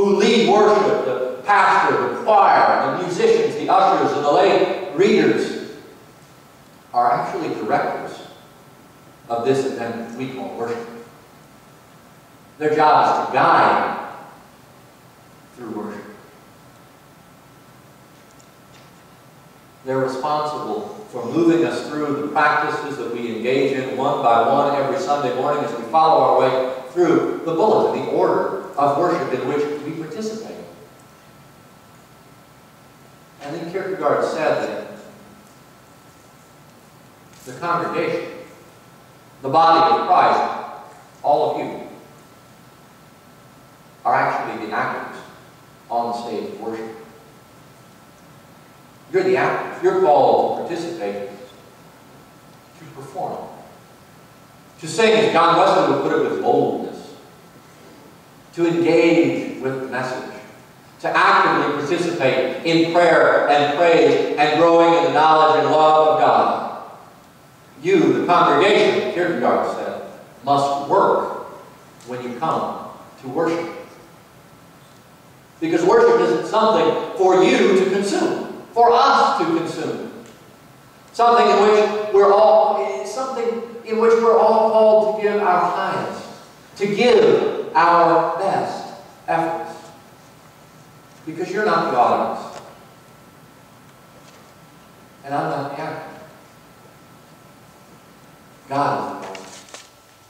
who lead worship, the pastor, the choir, the musicians, the ushers, and the lay readers, are actually directors of this event we call worship. Their job is to guide through worship. They're responsible for moving us through the practices that we engage in one by one every Sunday morning as we follow our way through the bulletin, the order of worship in which we participate. And then Kierkegaard said that the congregation, the body of Christ, all of you, are actually the actors on the stage of worship. You're the actors. You're called to participate, to perform, to sing, as John Wesley would put it, with boldness, to engage with the message, to actively participate in prayer and praise and growing in the knowledge and love of God. You, the congregation, Kierkegaard said, must work when you come to worship. Because worship isn't something for you to consume, for us to consume. Something in which we're all called to give our highest, to give our best efforts. Because you're not the audience. And I'm not the actor. God is the audience.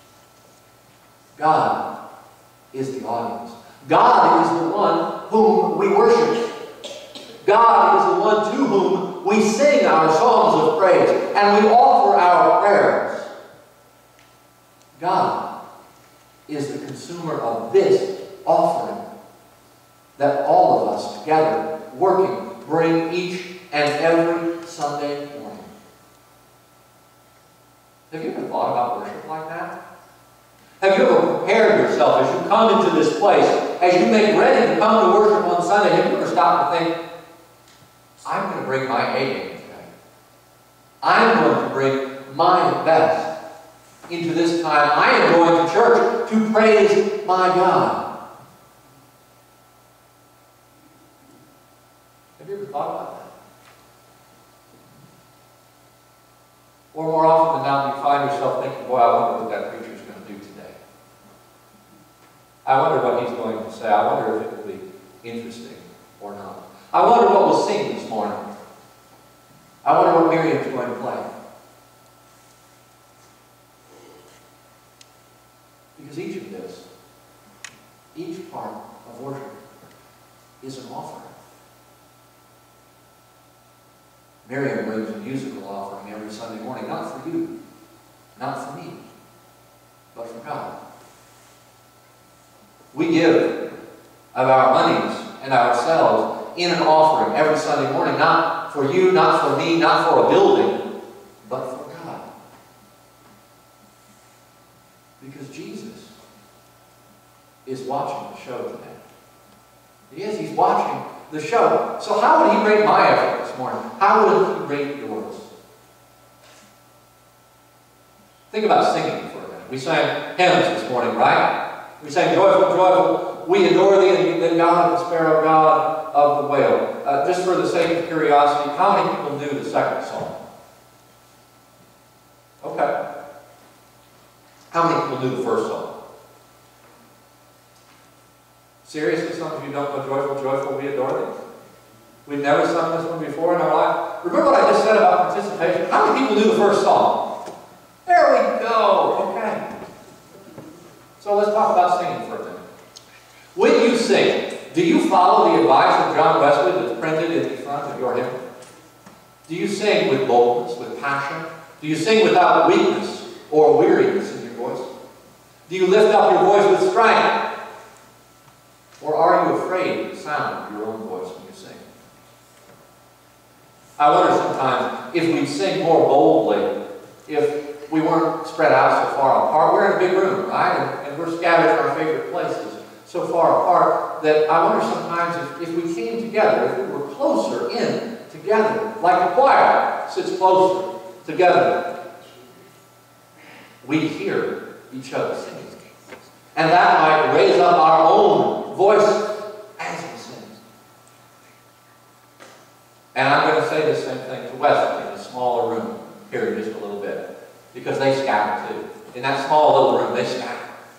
God is the audience. God is the one whom we worship. God is the one to whom we sing our songs of praise and we offer our prayers. God is the consumer of this offering that all of us together, working, bring each and every Sunday morning. Have you ever thought about worship like that? Have you ever prepared yourself as you come into this place, as you make ready to come to worship on Sunday? Have you ever stopped and think, I'm going to bring my A game today. I'm going to bring my best into this time. I am going to church to praise my God. Have you ever thought about that? Or more often than not, you find yourself thinking, boy, I wonder what that preacher's going to do today. I wonder what he's going to say. I wonder if it will be interesting or not. I wonder what we'll sing this morning. I wonder what Miriam's going to play. Because each of this, each part of worship is an offering. Miriam brings a musical offering every Sunday morning, not for you, not for me, but for God. We give of our monies and ourselves in an offering every Sunday morning, not for you, not for me, not for a building, but for God. Because Jesus is watching the show today. He is. He's watching the show. So how would he rate my effort this morning? How would he rate yours? Think about singing for a minute. We sang hymns this morning, right? We sang Joyful, Joyful, We Adore Thee, the God of the Sparrow, God of the Whale. Just for the sake of curiosity, how many people knew the second song? Okay. How many people knew the first song? Seriously, some of you don't know Joyful, Joyful, We Adore Thee? We've never sung this one before in our life. Remember what I just said about participation? How many people knew the first song? There we go. Okay. So let's talk about singing for a minute. When you sing, do you follow the advice of John Wesley that's printed in the front of your hymn? Do you sing with boldness, with passion? Do you sing without weakness or weariness in your voice? Do you lift up your voice with strength? Or are you afraid of the sound of your own voice when you sing? I wonder sometimes if we'd sing more boldly, if we weren't spread out so far apart. We're in a big room, right? And we're scattered in our favorite places so far apart that I wonder sometimes if we came together, if we were closer in together, like the choir sits closer together, we'd hear each other singing. And that might raise up our own voice say the same thing to Wesley in a smaller room here in just a little bit. Because they scatter too. In that small little room, they scatter.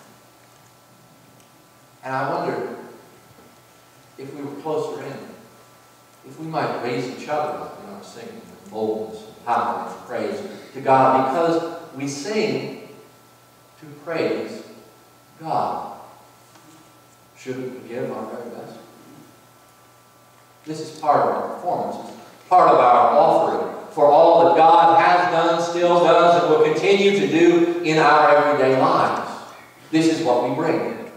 And I wonder if we were closer in, if we might raise each other in our singing with boldness and power and praise to God, because we sing to praise God. Shouldn't we give our very best? This is part of our performance. It's part of our offering for all that God has done, still does, and will continue to do in our everyday lives. This is what we bring. And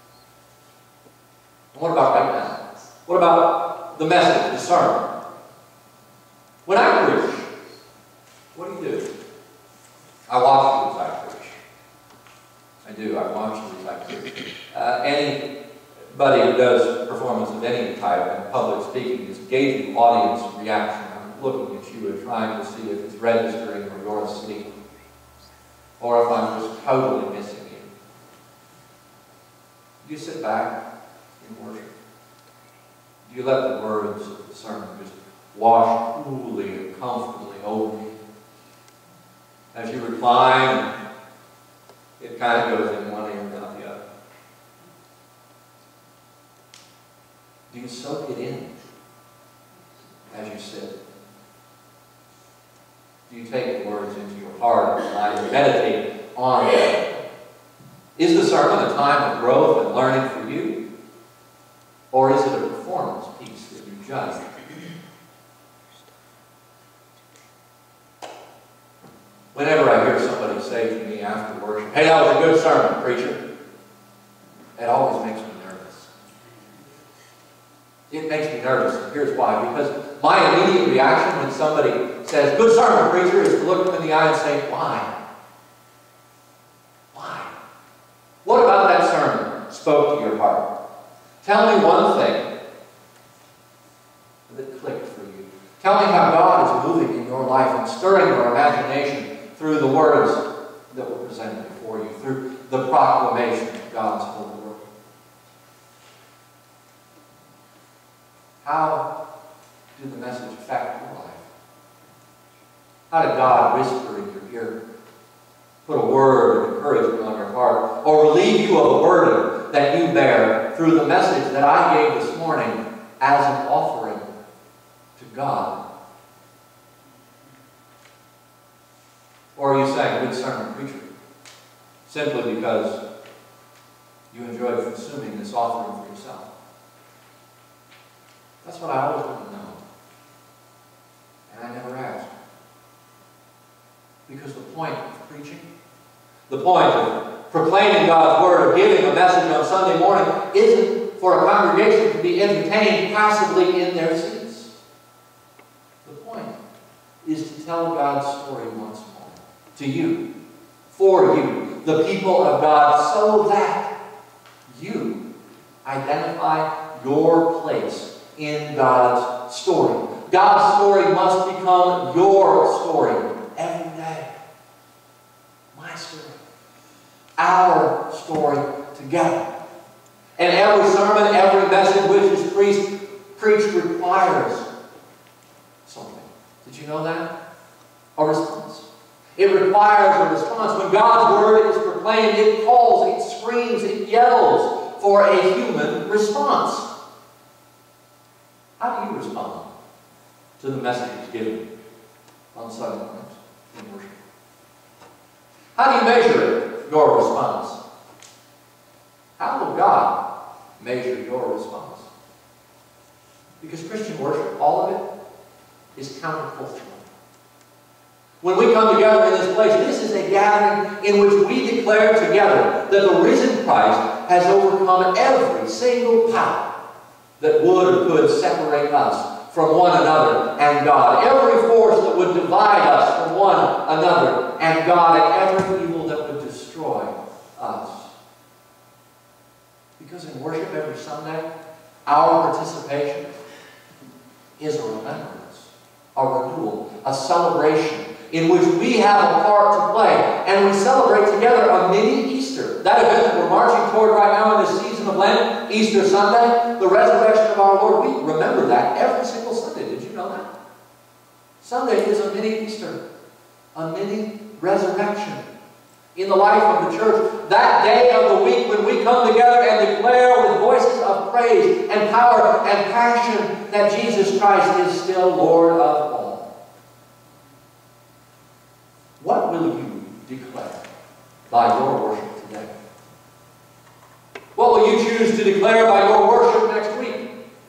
what about right now? What about the message, the sermon? When I preach, what do? I watch you as I preach. I do. I watch you as I preach. Anybody who does performance of any type in public speaking is gauging audience reaction. I'm looking at you and trying to see if it's registering or you're asleep, or if I'm just totally missing you. Do you sit back in worship? Do you let the words of the sermon just wash coolly and comfortably over you? As you recline, it kind of goes in one ear and out the other. Do you soak it in as you sit? Do you take the words into your heart and mind and meditate on them? Is the sermon a time of growth and learning for you? Or is it a performance piece that you judge? Whenever I hear somebody say to me after worship, "Hey, that was a good sermon, preacher," it always makes me nervous. It makes me nervous, and here's why. Because my immediate reaction when somebody says, "Good sermon, preacher," is to look them in the eye and say, "Why? Why? What about that sermon spoke to your heart? Tell me one thing that clicked for you. Tell me how God is moving in your life and stirring your imagination through the words that were presented before you, through the proclamation of God's holy word." How did the message affect your life? How did God whisper in your ear, put a word of encouragement on your heart, or relieve you of a burden that you bear through the message that I gave this morning as an offering to God? Or are you saying, "Good sermon, preacher," simply because you enjoy consuming this offering for yourself? That's what I always want to know. And I never ask. Because the point of preaching, the point of proclaiming God's word, of giving a message on Sunday morning, isn't for a congregation to be entertained passively in their seats. The point is to tell God's story once more. To you, for you, the people of God, so that you identify your place in God's story. God's story must become your story every day. My story. Our story together. And every sermon, every message which is preached requires something. Did you know that? A response. It requires a response. When God's word is proclaimed, it calls, it screams, it yells for a human response. How do you respond to the messages given on Sunday mornings in worship? How do you measure your response? How will God measure your response? Because Christian worship, all of it, is countercultural. When we come together in this place, this is a gathering in which we declare together that the risen Christ has overcome every single power that would or could separate us from one another and God. Every force that would divide us from one another and God, and every evil that would destroy us. Because in worship every Sunday, our participation is a remembrance, a renewal, a celebration in which we have a part to play. And we celebrate together a mini Easter. That event that we're marching toward right now in this season of Lent, Easter Sunday, the resurrection of our Lord, we remember that every single Sunday. Did you know that? Sunday is a mini Easter, a mini resurrection in the life of the church. That day of the week when we come together and declare with voices of praise and power and passion that Jesus Christ is still Lord of all. What will you declare by your worship today? What will you choose to declare by your worship next week?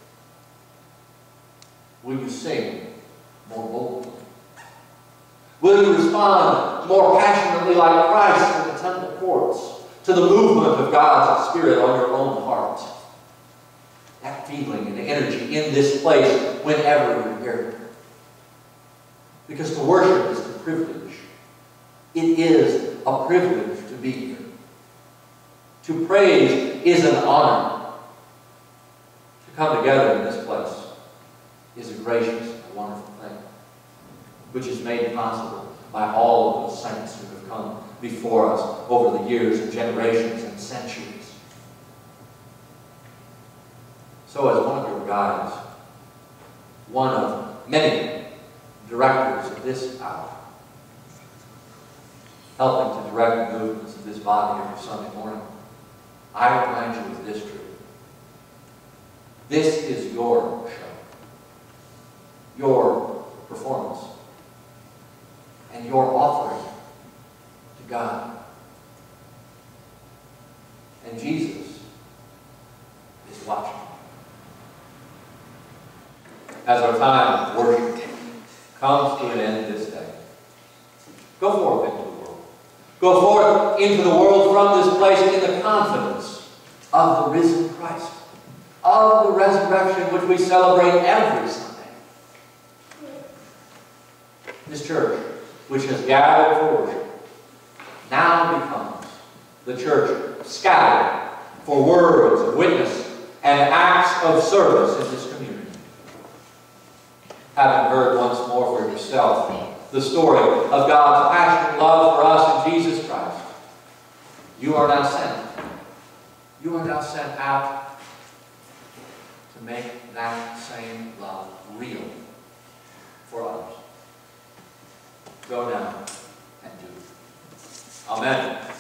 Will you sing more boldly? Will you respond more passionately like Christ in the temple courts to the movement of God's Spirit on your own heart? That feeling and energy in this place whenever you're here. Because to worship is the privilege. It is a privilege to be here. To praise is an honor. To come together in this place is a gracious and wonderful thing, which is made possible by all of those saints who have come before us over the years and generations and centuries. So as one of your guides, one of many directors of this hour, helping to direct the movements of this body every Sunday morning, I remind you of this truth. This is your show, your performance, and your offering to God. And Jesus is watching. As our time of worship comes to an end this day, go forth into the world. Go forth into the world from this place in the confidence of the risen Christ, of the resurrection which we celebrate every Sunday. This church, which has gathered for worship, now becomes the church scattered for words of witness and acts of service in this community. Having heard once more for yourself the story of God's passionate love for us in Jesus Christ, you are now sent. You are now sent out to make that same love real for others. Go now and do. Amen.